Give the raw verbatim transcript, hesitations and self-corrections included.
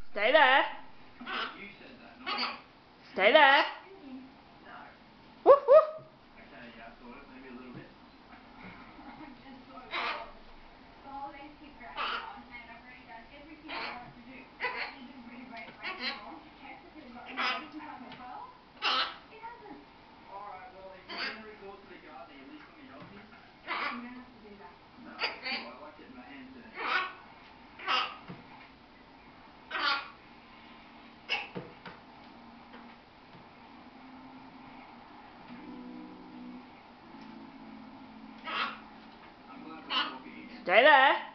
Stay there. You said that, not me. Stay there. No. Woof woof. Okay, yeah, I thought it. Maybe a little bit. I'm just so bored. The holidays keep dragging on, and I've already done everything I wanted to do. Even renovate my room to check if it had got renovated in time as well. It hasn't. Alright, well, if you're going to resort to the gardening, at least let me help you. You don't have to do that. No, well, I like getting my hands in it. I'm glad we're talking again. Stay there.